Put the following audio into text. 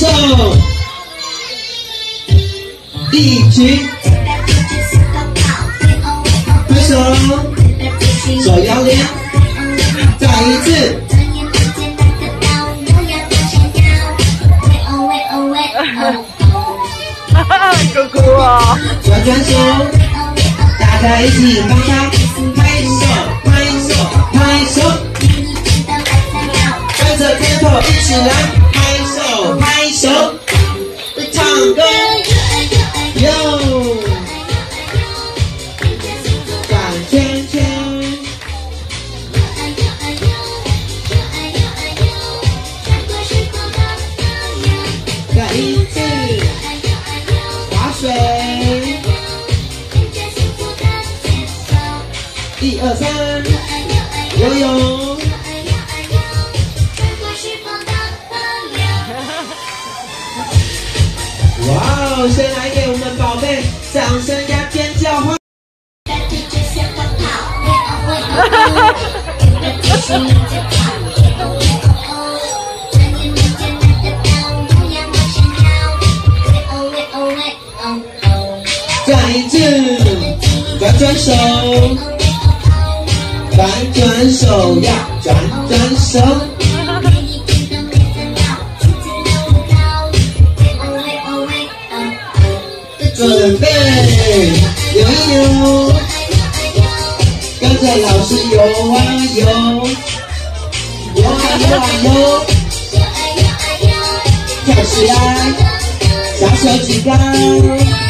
手，一起，挥手，手摇铃，再一次。 哥哥啊！ 转转手，大家一起帮他拍手，拍手，拍手，跟着片头一起来拍手，拍手，唱歌哟，转圈圈，再一次。 水，1、2、3，游泳。哇哦！先来给我们宝贝掌声加尖叫欢！再一次，转转手，转转手呀，转转手。准备游一游，跟着老师游啊游，游啊游啊游，跳起来，小手举高。